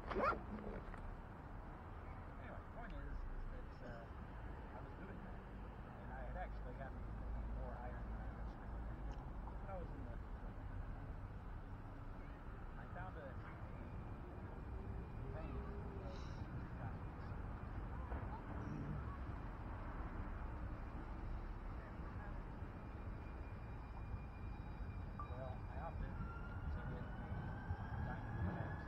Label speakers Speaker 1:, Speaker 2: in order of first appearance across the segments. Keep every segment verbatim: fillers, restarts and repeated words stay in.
Speaker 1: Anyway, the point is, is that uh, I was doing that, and I had actually gotten more iron than I originally needed. But I was in the I found a vein of diamonds. Well, I opted to hit the diamond pickaxe.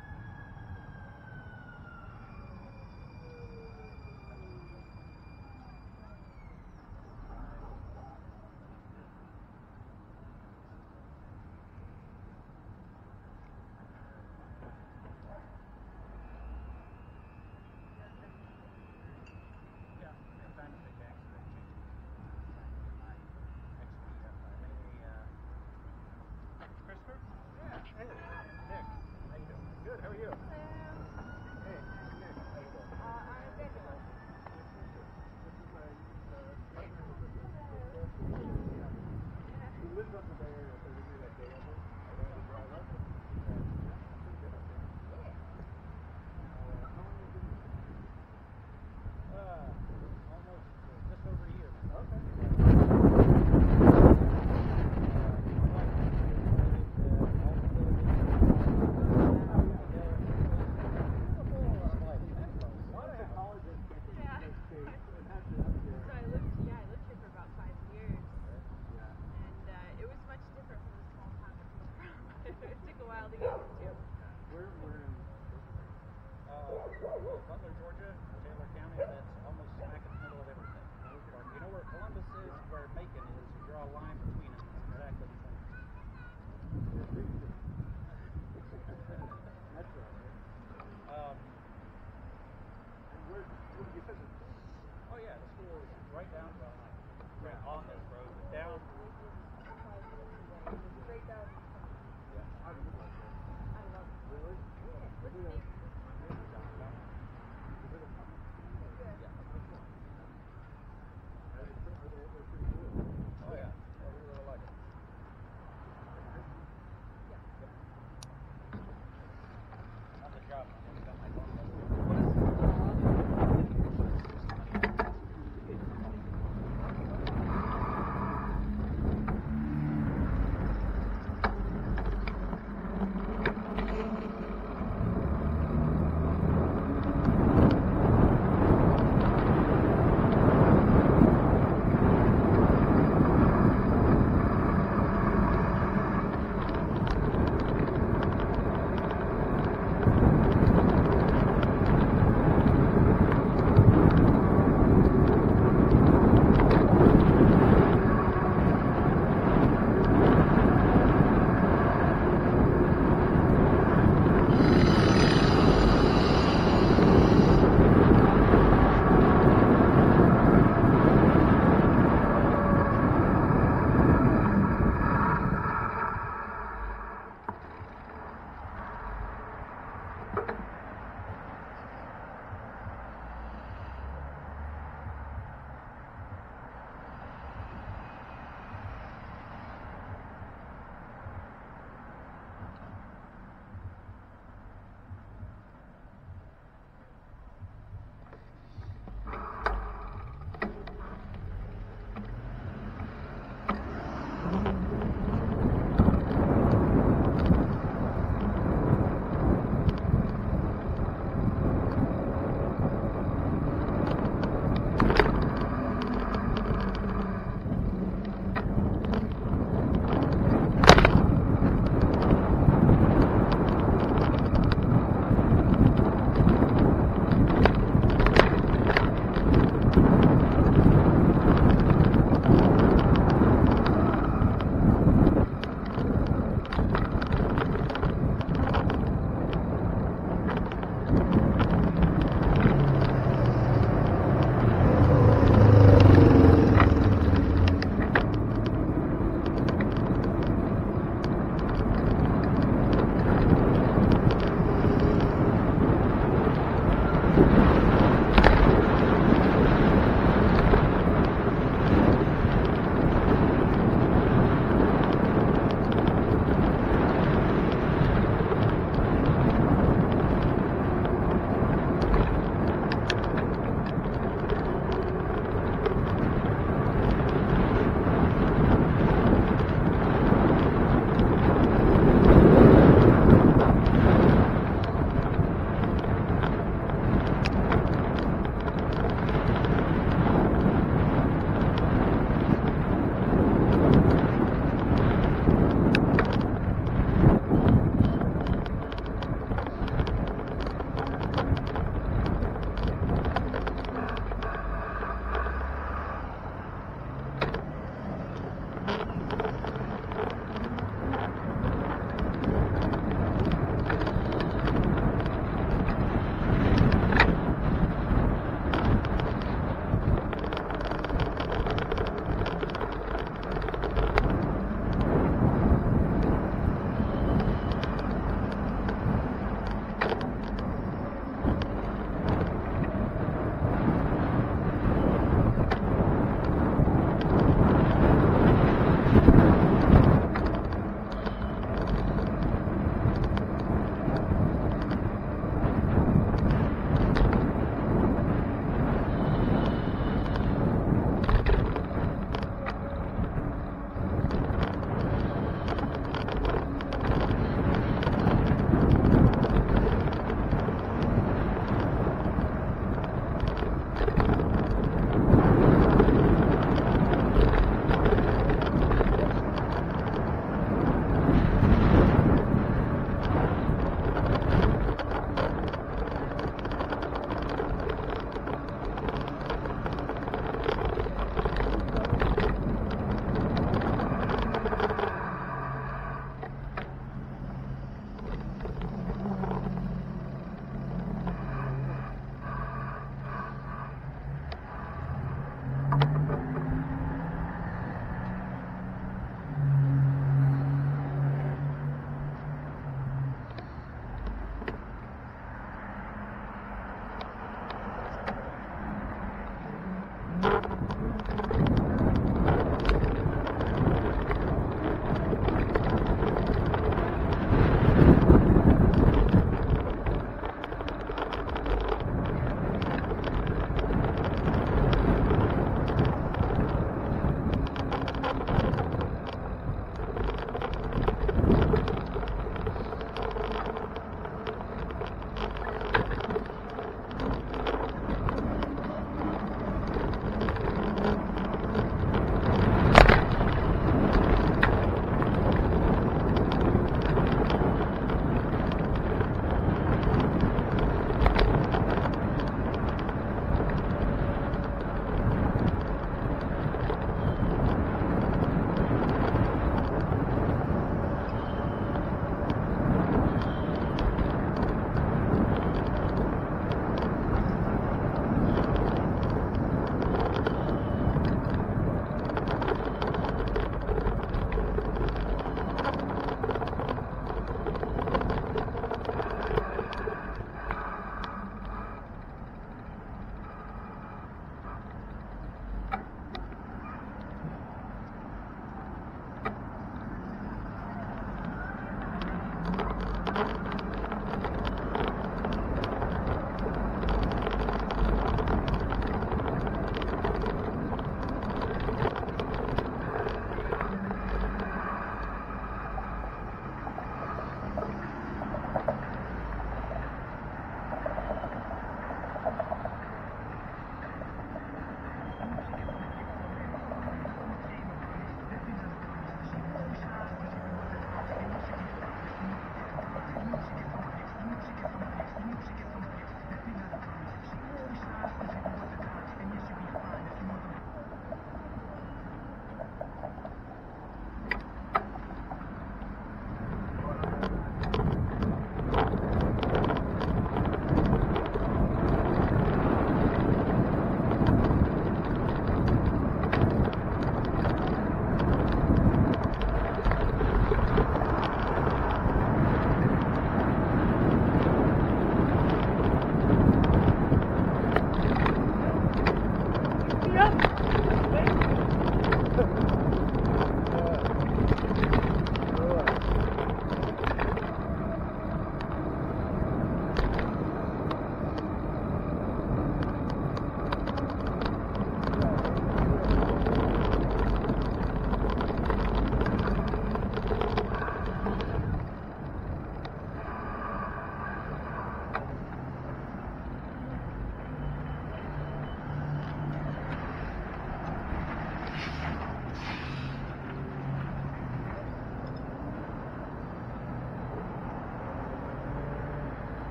Speaker 1: Yeah, and diamond pickaxe that changed my X P up. I made a uh, Christopher?
Speaker 2: Yeah, hey, Nick.
Speaker 1: How you doing?
Speaker 2: Good, how are you?
Speaker 3: Hello.
Speaker 2: Hey, Nick, how you doing?
Speaker 3: Uh, I'm Angela.
Speaker 2: This is my uh, partner in the business. Yeah. He lives up in the Bay Area, so we do that day over. I know to drive up. And, yeah, I'm pretty good up there.
Speaker 3: Yeah.
Speaker 2: Uh, how long have you been here?
Speaker 1: Uh, almost uh, just over a year now.
Speaker 2: Okay. One of the college education
Speaker 3: Yeah.
Speaker 2: in the States, it has to have to
Speaker 3: So I lived, yeah, I lived here for about five years,
Speaker 2: yeah.
Speaker 3: and uh, it was much different from the small town I came from. It took a while to get used to.
Speaker 2: We're, we're in
Speaker 1: Uh, Butler, Georgia, Taylor County, that's almost smack in the middle of everything. You know where Columbus is, where Macon is, you draw a line between them, it's exactly between them.
Speaker 2: That's right, right?
Speaker 1: Um,
Speaker 2: And where, where you said the school?
Speaker 1: oh yeah, the school is right down, well, not right on this road, but down.
Speaker 3: Straight down.
Speaker 2: Yeah. How do you like that?
Speaker 3: I love it.
Speaker 2: Really?
Speaker 3: Yeah.
Speaker 2: Is it a, is it a fun?
Speaker 3: Good.
Speaker 1: Yeah.
Speaker 2: Are they, pre- are they, they're pretty cool?
Speaker 1: Oh yeah, yeah, we really like it.
Speaker 3: Yeah.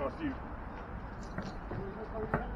Speaker 2: cost you.